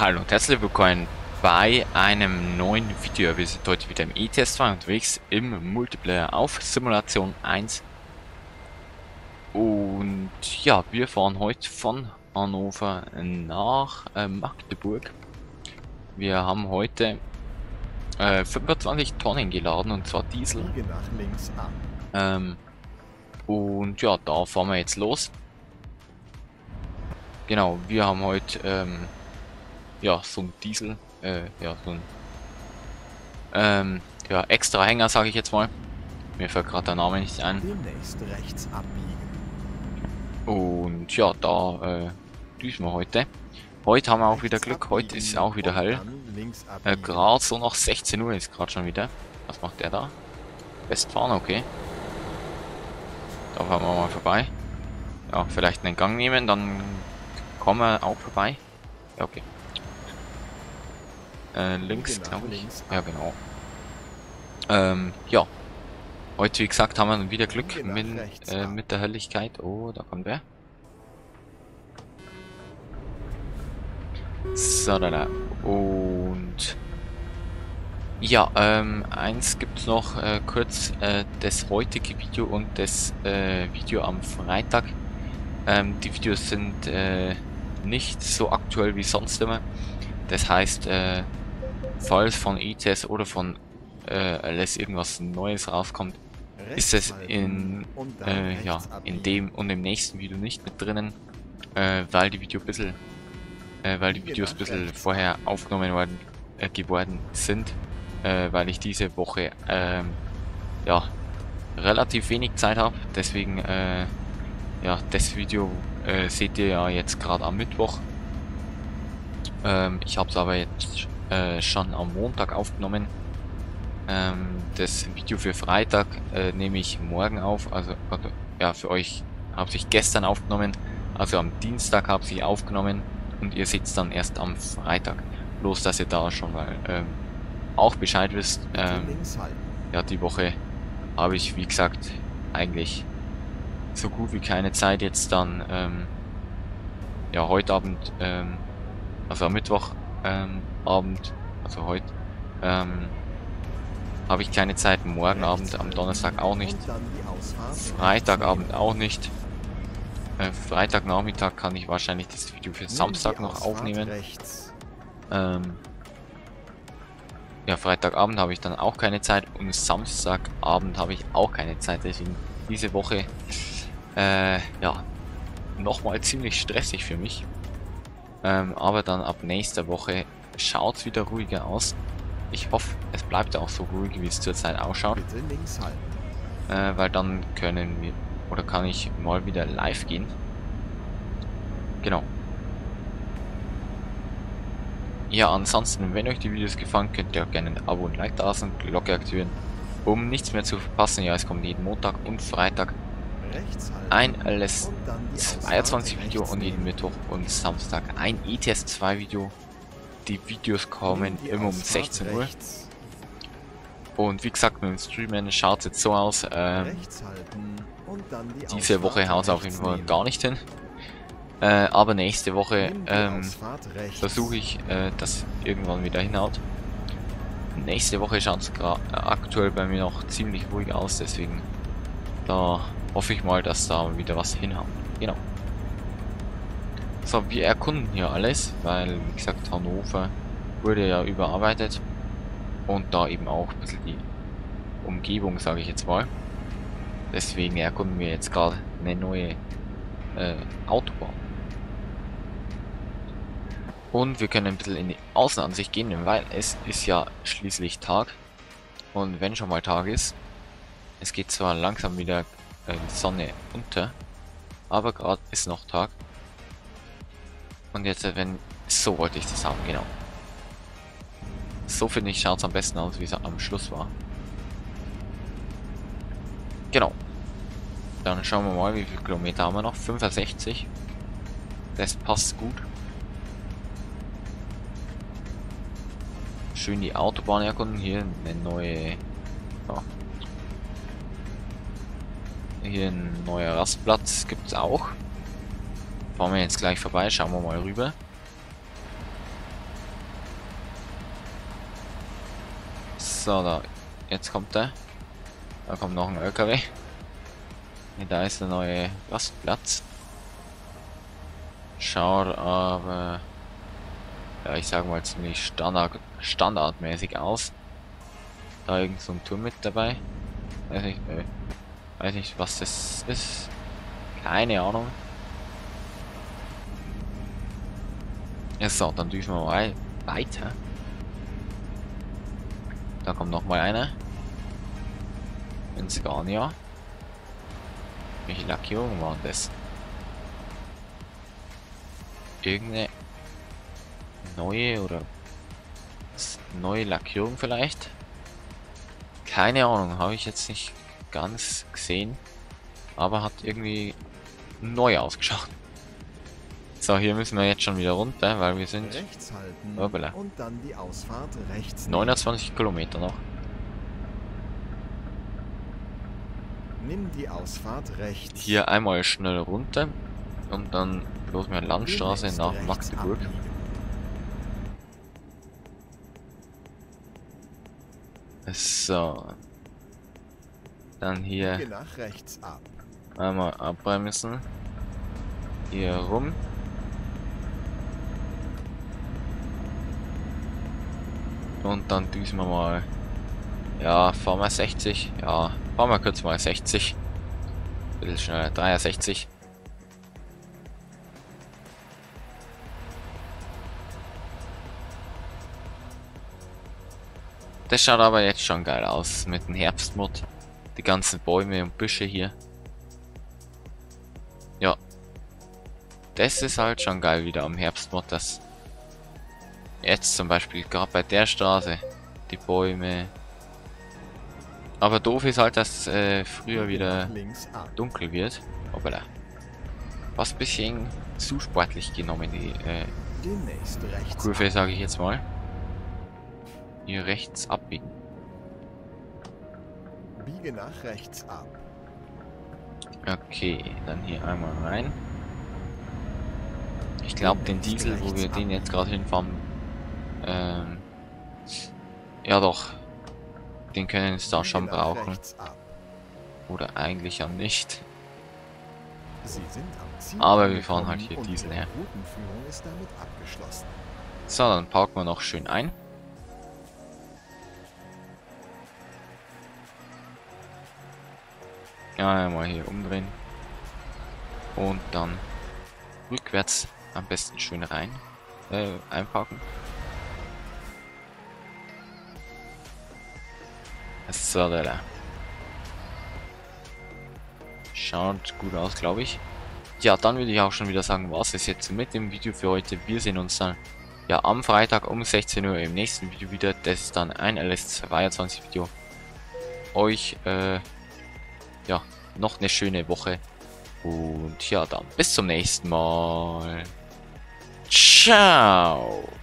Hallo und herzlich willkommen bei einem neuen Video. Wir sind heute wieder im ETS 2 unterwegs im Multiplayer auf Simulation 1. Und ja, wir fahren heute von Hannover nach Magdeburg. Wir haben heute 25 Tonnen geladen, und zwar Diesel. Nach links ab. Und ja, da fahren wir jetzt los. Genau, wir haben heute ja, so ein Diesel, ja, so ein ja, extra Hänger, sage ich jetzt mal. Mir fällt gerade der Name nicht ein. Demnächst rechts abbiegen. Und ja, da düsen wir heute. Heute haben wir auch wieder Glück, heute ist auch wieder hell. Gerade so nach 16 Uhr ist gerade schon wieder. Was macht der da? Westfahren, okay. Da fahren wir mal vorbei. Ja, vielleicht einen Gang nehmen, dann kommen wir auch vorbei. Ja, okay. Links, glaube ich. Ja, genau. Ja. Heute, wie gesagt, haben wir wieder Glück mit der Helligkeit. Oh, da kommt wer. So, da. Und ja, eins gibt's noch kurz, das heutige Video und das Video am Freitag. Die Videos sind nicht so aktuell wie sonst immer. Das heißt, falls von ETS oder von LS irgendwas Neues rauskommt, ist es in ja, in dem und im nächsten Video nicht mit drinnen, weil die Videos ein bisschen vorher aufgenommen geworden sind, weil ich diese Woche ja, relativ wenig Zeit habe. Deswegen ja, das Video seht ihr ja jetzt gerade am Mittwoch. Ich habe es aber jetzt schon am Montag aufgenommen. Das Video für Freitag nehme ich morgen auf. Also ja, für euch habe ich gestern aufgenommen. Also am Dienstag habe ich aufgenommen und ihr seht es dann erst am Freitag. Bloß, dass ihr da schon mal auch Bescheid wisst. Ja, die Woche habe ich, wie gesagt, eigentlich so gut wie keine Zeit. Jetzt dann ja, heute Abend, also am Mittwoch Abend, also heute, habe ich keine Zeit. Morgen Abend, am Donnerstag auch nicht. Freitagabend auch nicht. Freitagnachmittag kann ich wahrscheinlich das Video für Samstag noch aufnehmen. Ja, Freitagabend habe ich dann auch keine Zeit und Samstagabend habe ich auch keine Zeit. Deswegen diese Woche ja, nochmal ziemlich stressig für mich. Aber dann ab nächster Woche schaut es wieder ruhiger aus. Ich hoffe, es bleibt auch so ruhig, wie es zurzeit ausschaut. Weil dann können wir, oder kann ich mal wieder live gehen. Genau. Ja, ansonsten, wenn euch die Videos gefallen, könnt ihr auch gerne ein Abo und Like da lassen, Glocke aktivieren, um nichts mehr zu verpassen. Ja, es kommt jeden Montag und Freitag ein LS22 Video und jeden Mittwoch und Samstag ein ETS 2 Video. Die Videos kommen immer um 16 Uhr. Und wie gesagt, mit dem Streamen schaut es jetzt so aus. Diese Woche haut es auf jeden Fall gar nicht hin. Aber nächste Woche versuche ich, dass irgendwann wieder hinhaut. Nächste Woche schaut es aktuell bei mir noch ziemlich ruhig aus, deswegen da hoffe ich mal, dass da wieder was hinhaut. Genau. So, wir erkunden hier alles, weil, wie gesagt, Hannover wurde ja überarbeitet. Und da eben auch ein bisschen die Umgebung, sage ich jetzt mal. Deswegen erkunden wir jetzt gerade eine neue Autobahn. Und wir können ein bisschen in die Außenansicht gehen, weil es ist ja schließlich Tag. Und wenn schon mal Tag ist, es geht zwar langsam wieder die Sonne unter, aber gerade ist noch Tag. Und jetzt, wenn, so wollte ich das haben, genau. So finde ich, schaut es am besten aus, wie es am Schluss war. Genau. Dann schauen wir mal, wie viele Kilometer haben wir noch. 65. Das passt gut. Schön die Autobahn erkunden. Hier eine neue... Ja. Hier ein neuer Rastplatz gibt es auch. Fahren wir jetzt gleich vorbei, schauen wir mal rüber. So, da. Jetzt kommt er. Da kommt noch ein LKW. Da ist der neue Rastplatz. Schaut aber, ja, ich sag mal ziemlich standardmäßig aus. Da irgend so ein Turm mit dabei. Weiß nicht, was das ist. Keine Ahnung. Ja, so, dann düsen wir mal weiter. Da kommt noch mal einer. Ein Scania. Welche Lackierung war das? Irgendeine neue oder neue Lackierung vielleicht? Keine Ahnung, habe ich jetzt nicht ganz gesehen. Aber hat irgendwie neu ausgeschaut. So, hier müssen wir jetzt schon wieder runter, weil wir sind Rechts halten Hoppala. und dann die Ausfahrt rechts. 29 Kilometer noch. Nimm die Ausfahrt rechts. Hier einmal schnell runter und dann bloß mehr Landstraße Demnächst nach rechts Magdeburg. abbiegen. So. Dann hier Biege nach rechts ab. einmal abbremsen. Hier rum. Und dann düsen wir mal. Ja, fahren wir 60. Ja, fahren wir kurz mal 60. Bisschen schneller. 63. Das schaut aber jetzt schon geil aus mit dem Herbstmod. Die ganzen Bäume und Büsche hier. Ja. Das ist halt schon geil wieder am Herbstmod, das jetzt zum Beispiel gerade bei der Straße die Bäume. Aber doof ist halt, dass früher wieder Links ab. dunkel wird. Hoppala. Was ein bisschen zu sportlich genommen, die Demnächst rechts Kurve, ab. sage ich jetzt mal. Hier rechts abbiegen. Biege nach rechts ab. Okay, dann hier einmal rein. Ich glaube, den Diesel, wo wir den jetzt gerade hinfahren, ja doch, den können wir jetzt da schon Biege nach brauchen. rechts ab. Oder eigentlich ja nicht. Sie sind am Ziel Aber wir fahren halt angekommen hier und Diesel Ihre her. Routenführung ist damit abgeschlossen. So, dann parken wir noch schön ein. Ja, mal hier umdrehen. Und dann rückwärts am besten schön rein. Einparken. So, da. Schaut gut aus, glaube ich. Ja, dann würde ich auch schon wieder sagen, was ist jetzt mit dem Video für heute. Wir sehen uns dann ja am Freitag um 16 Uhr im nächsten Video wieder. Das ist dann ein LS22 Video. Euch, ja, noch eine schöne Woche. Und ja, dann bis zum nächsten Mal. Ciao.